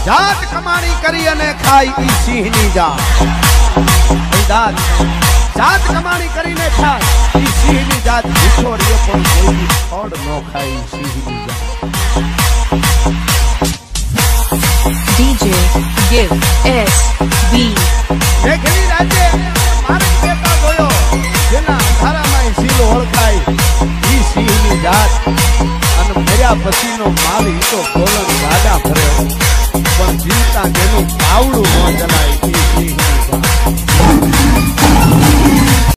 જાત કમાણી કરી અને ખાય ઈ સિંહની જાત જાત કમાણી કરીને ખાય ઈ સિંહની જાત ભૂખો રે પણ કોઈ ફળ ન ખાય ઈ સિંહની જાત DJ Give SB મેઘની રાજે મારે બેટા જોયો જેના અંધારામાં સીલો ઓળખાય ઈ સિંહની જાત અને મર્યા પછીનો માલ ઈ તો ગોલન ગાડા ભરે પણ જીવતા જેનું પાવડું ન ચલાય ઈ સિંહની